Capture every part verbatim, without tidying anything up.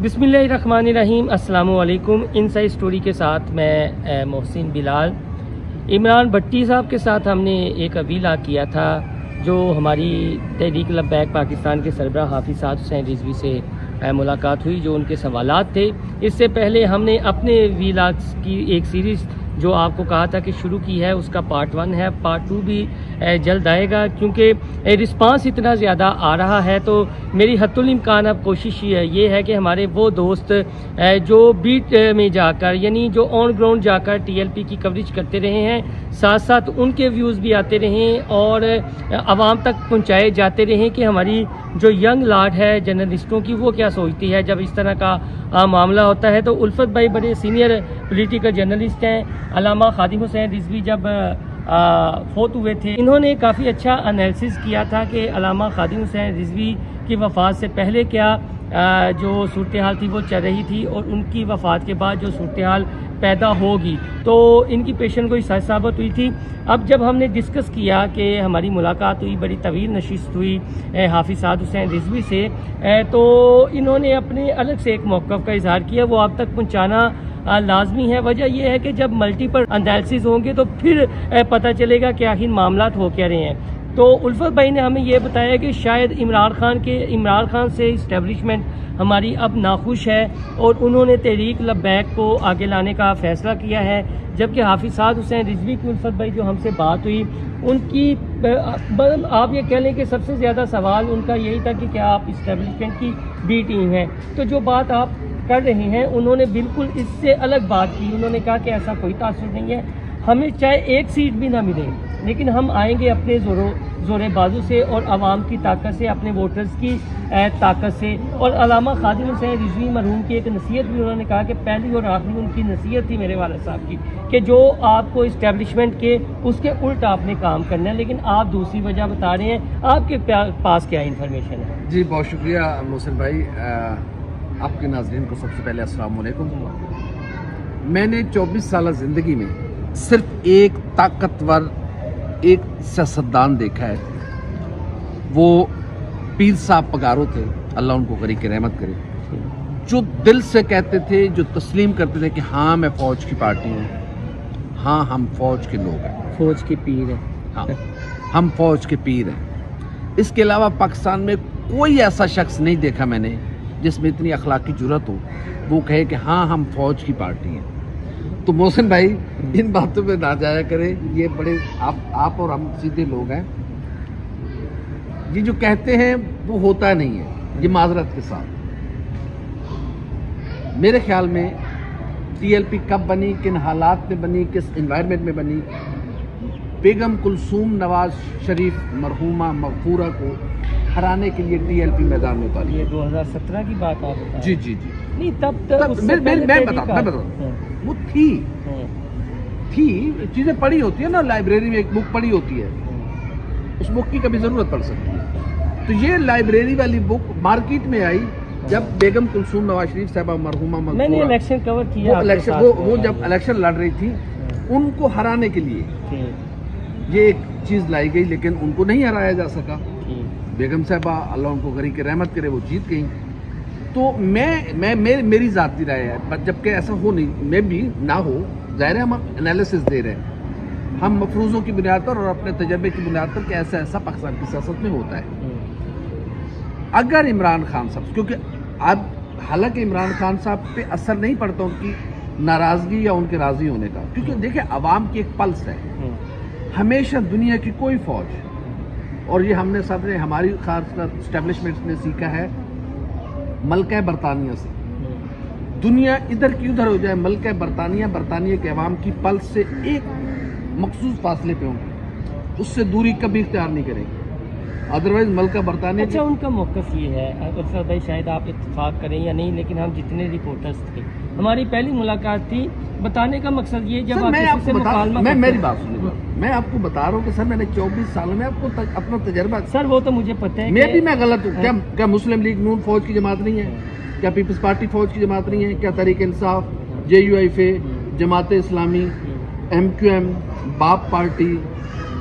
बिस्मिल्लाहिर्रहमानिर्रहीम, अस्सलामु अलैकुम। इनसाइड स्टोरी के साथ मैं मोहसिन बिलाल। इमरान भट्टी साहब के साथ हमने एक अवीला किया था जो हमारी तहरीक लब्बैक पाकिस्तान के सरबराह हाफिज़ साद हुसैन रिजवी से मुलाकात हुई, जो उनके सवालात थे। इससे पहले हमने अपने वीलाग्स की एक सीरीज़ जो आपको कहा था कि शुरू की है, उसका पार्ट वन है, पार्ट टू भी जल्द आएगा क्योंकि रिस्पांस इतना ज़्यादा आ रहा है। तो मेरी हत्तुल इम्कान अब कोशिश ये है कि हमारे वो दोस्त जो बीट में जाकर यानी जो ऑन ग्राउंड जाकर टीएलपी की कवरेज करते रहे हैं, साथ साथ उनके व्यूज़ भी आते रहें और आवाम तक पहुँचाए जाते रहें कि हमारी जो यंग लाट है जर्नलिस्टों की वो क्या सोचती है जब इस तरह का आ, मामला होता है। तो उल्फत भाई बड़े सीनियर पॉलिटिकल जर्नलिस्ट हैं। अल्लामा खादिम हुसैन रिजवी जब फोत हुए थे, इन्होंने काफ़ी अच्छा एनालिसिस किया था कि अल्लामा खादिम हुसैन रिजवी की वफ़ात से पहले क्या आ, जो सूरत हाल थी वो चल रही थी और उनकी वफ़ात के बाद जो सूरत हाल पैदा होगी, तो इनकी पेशन गोई सच साबित हुई थी। अब जब हमने डिस्कस किया कि हमारी मुलाकात हुई, बड़ी तवील नशिस्त हुई हाफिज़ साद हुसैन रिजवी से, तो इन्होंने अपने अलग से एक मौक़िफ़ का इजहार किया, वो आप तक पहुँचाना लाजमी है। वजह यह है कि जब मल्टीपल एनालिसिस होंगे तो फिर पता चलेगा कि आखिर मामलात हो क्या रहे हैं। तो उल्फत भाई ने हमें यह बताया कि शायद इमरान खान के इमरान खान से इस्टेब्लिशमेंट हमारी अब नाखुश है और उन्होंने तहरीक लब्बैक को आगे लाने का फ़ैसला किया है। जबकि हाफिज़ साद हुसैन रिजवी की उल्फत भाई जो हमसे बात हुई, उनकी आप ये कह लें कि सबसे ज़्यादा सवाल उनका यही था कि क्या आप इस्टेब्लिशमेंट की बी टीम हैं। तो जो बात आप कर रहे हैं, उन्होंने बिल्कुल इससे अलग बात की। उन्होंने कहा कि ऐसा कोई तासुर नहीं है, हमें चाहे एक सीट भी ना मिले लेकिन हम आएंगे अपने जोरों जोरे बाजू से और आवाम की ताकत से, अपने वोटर्स की ताकत से। और अल्लामा खादिम हुसैन रिजवी मरहूम की एक नसीहत भी उन्होंने कहा कि पहली और आखिरी उनकी नसीहत थी मेरे वालिद साहब की कि जो आपको इस्टेब्लिशमेंट के उसके उल्टा आपने काम करना है। लेकिन आप दूसरी वजह बता रहे हैं, आपके पास क्या इन्फॉर्मेशन है? जी बहुत शुक्रिया मोहसिन भाई। आपके नाज़रीन को सबसे पहले अस्सलाम वालेकुम। मैंने चौबीस साल ज़िंदगी में सिर्फ एक ताकतवर एक सियासतदान देखा है, वो पीर साहब पगारो थे, अल्लाह उनको करी के रहमत करे, जो दिल से कहते थे, जो तस्लीम करते थे कि हाँ मैं फ़ौज की पार्टी हूँ, हाँ हम फ़ौज के लोग हैं, फ़ौज के पीर हैं, हाँ हम फ़ौज के पीर हैं। इसके अलावा पाकिस्तान में कोई ऐसा शख्स नहीं देखा मैंने जिसमें इतनी अखलाकी जुर्रत हो वो कहे कि हाँ हम फ़ौज की पार्टी हैं। तो मोहसिन भाई इन बातों पे ना जाया करें, ये बड़े आप आप और हम सीधे लोग हैं। ये जो कहते हैं वो होता नहीं है, ये माजरत के साथ। मेरे ख्याल में टीएलपी कब बनी, किन हालात में बनी, किस एनवायरनमेंट में बनी, बेगम कुलसूम नवाज शरीफ मरहूमा मगफूरा को हराने के लिए टीएलपी मैदान में उतारी। ये दो हज़ार सत्रह की बात आप बता? जी जी जी नहीं, तब तक मैं मैं मैं बता मैं बता वो थी थी चीजें पढ़ी होती है ना, लाइब्रेरी में एक बुक पढ़ी होती है, उस बुक की कभी जरूरत पड़ सकती है। तो ये लाइब्रेरी वाली बुक मार्केट में आई जब बेगम कुलसूम नवाज शरीफ साहबा मरहूमा मगफूरा, मैंने इलेक्शन कवर किया, वो इलेक्शन वो वो जब इलेक्शन लड़ रही थी, उनको हराने के लिए ये एक चीज लाई गई, लेकिन उनको नहीं हराया जा सका। बेगम साहबा अल्लाह उनको गरी के रहमत करे, वो जीत गई। तो मैं मैं मेरी मेरी ज़ाती राय है, पर जबकि ऐसा हो नहीं, मैं भी ना हो, ज़ाहिर है हम एनालिसिस दे रहे हैं, हम मफरूज़ों की बुनियाद पर और अपने तजर्बे की बुनियाद पर कि ऐसा ऐसा पाकिस्तान की सियासत में होता है। अगर इमरान खान साहब, क्योंकि अब हालांकि इमरान खान साहब पे असर नहीं पड़ता उनकी नाराज़गी या उनके राज़ी होने का, क्योंकि देखिए आवाम की एक पल्स है। हमेशा दुनिया की कोई फ़ौज, और ये हमने सब ने हमारी खासकर इस्टेब्लिशमेंट ने सीखा है मलका बरतानिया से, दुनिया इधर की उधर हो जाए, मलका बरतानिया बरतानिया के अवाम की पल्स से एक मखसूस फासले पे होंगे, उससे दूरी कभी इख्तियार नहीं करेंगे, अदरवाइज मलका बरतानिया। अच्छा, उनका मौक़िफ़ ये है, अफसर भाई शायद आप इत्तेफाक करें या नहीं, लेकिन हम जितने रिपोर्टर्स थे, हमारी पहली मुलाकात थी, बताने का मकसद ये जब आप किसी से मुकालमा, मैं मेरी बात सुनिए, मैं आपको बता रहा हूँ कि सर मैंने चौबीस सालों में आपको तक, अपना तजर्बा, सर वो तो मुझे पता है, मैं भी मैं गलत हूँ क्या? क्या मुस्लिम लीग नून फौज की जमात नहीं है? क्या पीपल्स पार्टी फौज की जमात नहीं है? क्या तहरीक इंसाफ, जे U I F, Jamaat Islami, M Q M, BAP party,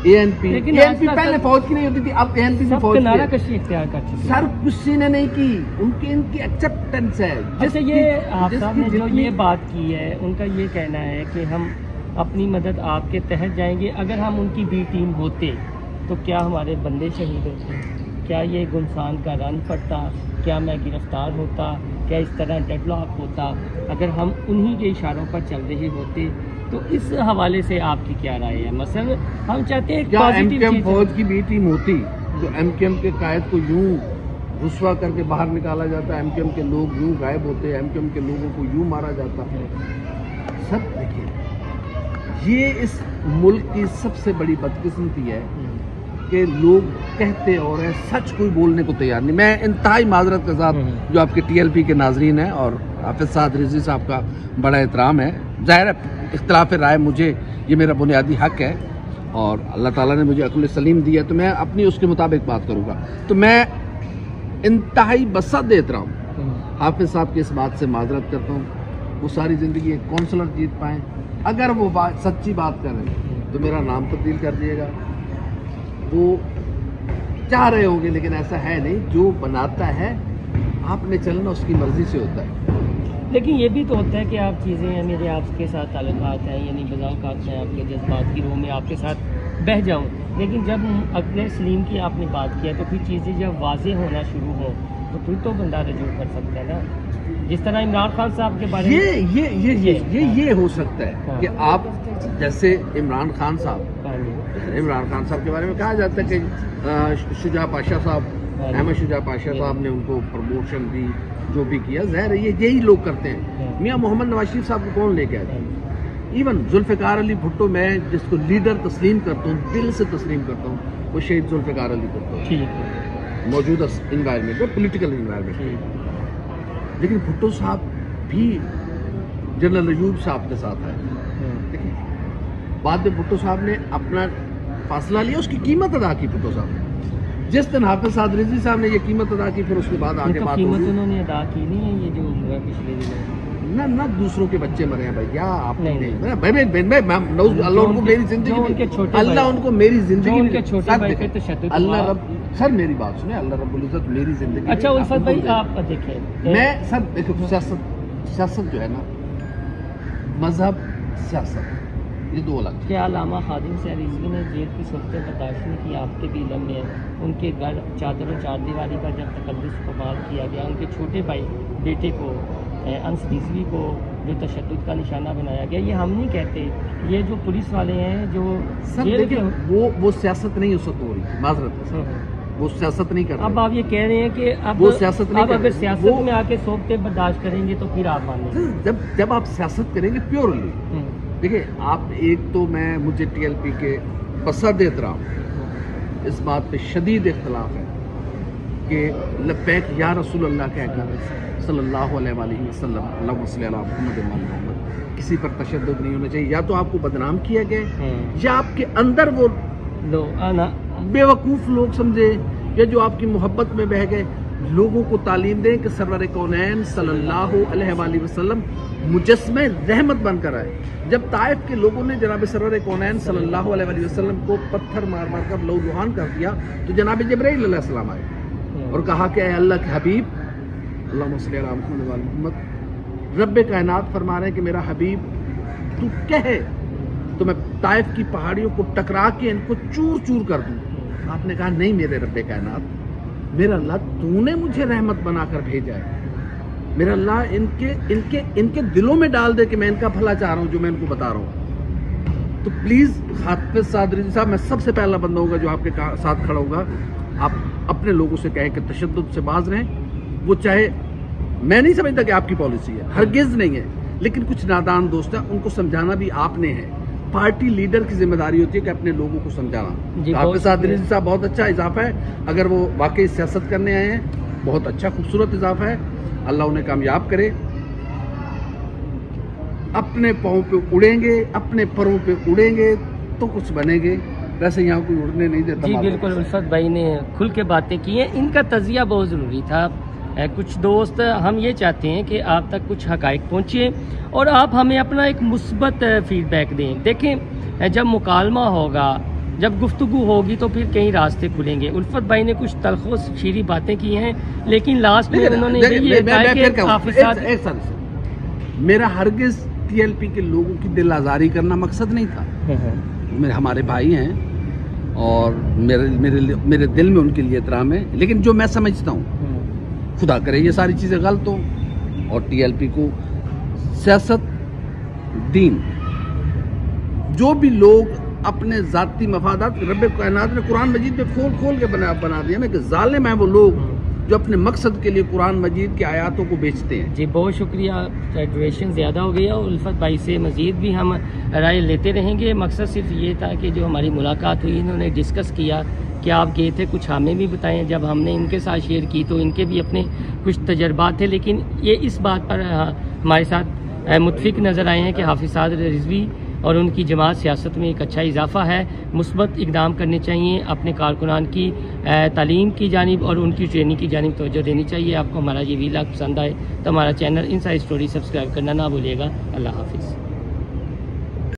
ANP ANP पहले फौज की नहीं होती थी, अब एएनपी भी फौज नारा कशी इख्तियार कर चुकी है। सर किसी ने नहीं की, उनकी इनकी एक्सेप्टेंस है। जैसे ये आप साहब ने जो ये बात की है, उनका ये कहना है कि हम अपनी मदद आपके तहत जाएंगे, अगर हम उनकी बी टीम होते तो क्या हमारे बंदे शहीद होते, क्या ये गुलशान का रन पड़ता, क्या मैं गिरफ्तार होता, क्या इस तरह डेडलॉक होता, अगर हम उन्हीं के इशारों पर चल रहे होते। तो इस हवाले से आपकी क्या राय है? मसलन हम चाहते हैं क्या एमकेएम फौज की बी टीम होती तो एमकेएम के कायद को यूं रुस्वा करके बाहर निकाला जाता, एमकेएम के लोग यूं गायब होते, एमकेएम के लोगों को यूं मारा जाता। सब देखिए, ये इस मुल्क की सबसे बड़ी बदकिस्मती है कि लोग कहते और है, सच कोई बोलने को तैयार नहीं। मैं इंतहाई माजरत के साथ जो आपके टीएलपी के नाजरीन हैं और हाफिज साद रिजवी साहब का बड़ा एहतराम है, जाहिर है इख्तिलाफ राय मुझे ये मेरा बुनियादी हक है और अल्लाह ताला ने मुझे अक्ल सलीम दी है, तो मैं अपनी उसके मुताबिक बात करूँगा। तो मैं इंतहाई बसद एहतराम हाफिज साहब की इस बात से माजरत करता हूँ। वो सारी ज़िंदगी एक कौंसलर जीत पाएँ, अगर वो बात सच्ची बात कर रहे हैं तो मेरा नाम तब्दील कर दिएगा। वो चाह रहे होंगे लेकिन ऐसा है नहीं, जो बनाता है आपने चलना उसकी मर्जी से होता है। लेकिन ये भी तो होता है कि आप चीज़ें हैं, मेरे आपके साथ ताल्लुकात हैं, यानी बज़ाओक़ात हैं आपके जज्बात की रूह में आपके साथ बह जाऊं, लेकिन जब अगले सलीम की आपने बात किया तो फिर चीज़ें जब वाज़ेह होना शुरू हो तो फिर तो बंदा रजू कर सकता है ना। जिस तरह इमरान खान साहब के बारे में ये ये ये ये ये ये हो सकता है हाँ। कि आप जैसे इमरान खान साहब इमरान खान साहब के बारे में कहा जाता है कि शुजा पाशा साहब, अहमद शुजा पाशा साहब ने उनको प्रमोशन दी, जो भी किया, ज़ाहिर है ये यही लोग करते हैं। मियाँ मोहम्मद नवाज शरीफ साहब को कौन लेके आया? इवन जुल्फ़िकार अली भुट्टो, मैं जिसको लीडर तस्लीम करता हूँ, दिल से तस्लीम करता हूँ, वो शहीद जुल्फ़िकार अली भुट्टो मौजूदा इन्वायरमेंट में, पोलिटिकल इन्वायरमेंट में। लेकिन भुट्टो साहब भी जनरल अयूब साहब के साथ आए, देखिए बाद में भुट्टो साहब ने अपना फासला लिया, उसकी कीमत अदा की भुट्टो साहब ने। जिस दिन हाफिज साद रिजवी साहब ने ये कीमत अदा की, फिर उसके बाद आगे तो बात कीमत उन्होंने अदा की नहीं है, ये जो हुआ पिछले दिनों ना ना दूसरों के बच्चे मरे हैं भैया, आप नहीं नहीं भाई भाई भाई अल्लाह उनको मेरी जिंदगी, अल्लाह उनको मेरी जिंदगी उनके छोटे भाई पे तशद्दुद, अल्लाह रब सर मेरी बात सुने, अल्लाह रब्बुल इज्जत मेरी जिंदगी। अच्छा उल्फत भाई आप देखें, मैं सर देखो सियासत सियासत जो है ना, मजहब सियासत ये दो अलग। क्या अल्लामा खादिम से रिजवी ने जेल की सूरतें बर्दाश्त नहीं की? आपके भी इल्म में उनके घर चादर और चार दीवारी पर जब तकद्दुस को पाल किया गया, उनके छोटे भाई बेटे को अंस रिजवी को जो तशद्दुद का निशाना बनाया गया, ये हम नहीं कहते, ये जो पुलिस वाले हैं जो सब देखिए, वो वो सियासत नहीं उस वक्त हो रही, माजरत है, वो सियासत नहीं कर रहे। अब आप ये कह रहे हैं कि अब वो सियासत नहीं कर, अगर सियासत में आके सोचते बर्दाश्त करेंगे तो फिर आप मानेंगे। जब जब आप सियासत करेंगे प्योरली, देखिए आप एक तो मैं मुझे टीएलपी के बसद एहतराम इस बात पे शदीद इख्तलाफ है कि लब्बैक या रसूल अल्लाह कहकर सल्लल्लाहु अलैहि वसल्लम अल्लाहुम्मा सल्ली अला मुहम्मद, किसी पर तशद्दुद नहीं होना चाहिए। या तो आपको बदनाम किया गया या आपके अंदर वो बेवकूफ़ लोग समझे, या जो आपकी मोहब्बत में बह गए, लोगों को तालीम दें कि सरवर कौनैन सल्लल्लाहु अलैहि वसल्लम मुजस्मे रहमत बनकर आए। जब ताइफ के लोगों ने जनाब सरवर कौनैन सल्लल्लाहु अलैहि वसल्लम को पत्थर मार मार कर लहू-लुहान कर दिया, तो जनाब जिब्राइल अलैहिस्सलाम आए और कहा कि अल्लाह के हबीब अल्लाहुम्मा सल्ली अला मुहम्मद, रब्बे कायनात फरमा रहे हैं कि मेरा हबीब तू कहे तो मैं ताइफ की पहाड़ियों को टकरा के इनको चूर चूर कर दूं। आपने कहा नहीं मेरे रब्बे कायनात, मेरा अल्लाह तूने मुझे रहमत बनाकर भेजा है, मेरा अल्लाह इनके इनके इनके दिलों में डाल दे कि मैं इनका भला चाह रहा हूँ जो मैं इनको बता रहा हूँ। तो प्लीज़ हाफिज साद रिजवी साहब, मैं सबसे पहला बंदा होगा जो आपके साथ खड़ा होगा, आप अपने लोगों से कहें कि तशद्दुद से बाज रहें। वो चाहे, मैं नहीं समझता कि आपकी पॉलिसी है, हरगिज़ नहीं है, लेकिन कुछ नादान दोस्त हैं, उनको समझाना भी आपने है। पार्टी लीडर की जिम्मेदारी होती है कि अपने लोगों को समझाना। हाफिज साद रिजवी साहब बहुत अच्छा इजाफा है, अगर वो वाकई सियासत करने आए हैं, बहुत अच्छा खूबसूरत इजाफा है, अल्लाह उन्हें कामयाब करे। अपने पाँव पे उड़ेंगे, अपने परों पे उड़ेंगे तो कुछ बनेंगे, वैसे यहाँ कोई उड़ने नहीं देता। जी बिल्कुल, उल्फत भाई ने खुल के बातें की हैं, इनका तजिया बहुत ज़रूरी था। कुछ दोस्त हम ये चाहते हैं कि आप तक कुछ हक़ाइक़ पहुँचे और आप हमें अपना एक मुस्बत फ़ीडबैक दें। देखें जब मुकालमा होगा जब गुफ्तगू होगी तो फिर कई रास्ते खुलेंगे। उल्फत भाई ने कुछ तलखो शीरी बातें की हैं, लेकिन लास्ट में उन्होंने ये कहा कि हाफिज साहब, मेरा हरगिज टीएलपी के लोगों की दिल आज़ारी करना मकसद नहीं था। मेरे हमारे भाई हैं और मेरे मेरे मेरे दिल में उनके लिए एहतराम है, लेकिन जो मैं समझता हूँ, खुदा करे ये सारी चीज़ें गलत हों और टीएलपी को सियासत, दीन, जो भी लोग अपने ज़ाती मफादात, रब कायनात ने कुरान मजीद में खोल खोल के बना बना दिया ना कि जालिम हैं वो लोग जो अपने मकसद के लिए कुरान मजीद की आयातों को बेचते हैं। जी बहुत शुक्रिया, ड्यूरेशन ज़्यादा हो गया और उल्फत भाई से मज़ीद भी हम राय लेते रहेंगे। मकसद सिर्फ ये था कि जो हमारी मुलाकात हुई, इन्होंने डिस्कस किया कि आप गए थे, कुछ हमें भी बताएं। जब हमने इनके साथ शेयर की तो इनके भी अपने कुछ तजर्बात थे, लेकिन ये इस बात पर हमारे साथ मुतफिक नज़र आए हैं कि हाफिज साद रिजवी और उनकी जमात सियासत में एक अच्छा इजाफा है। मुस्बत इकदाम करने चाहिए, अपने कारकुनान की तालीम की जानिब और उनकी ट्रेनिंग की जानिब तवज्जो देनी चाहिए। आपको हमारा ये वीलॉग पसंद आए तो हमारा चैनल इनसाइड स्टोरी सब्सक्राइब करना ना भूलिएगा। अल्लाह हाफिज़।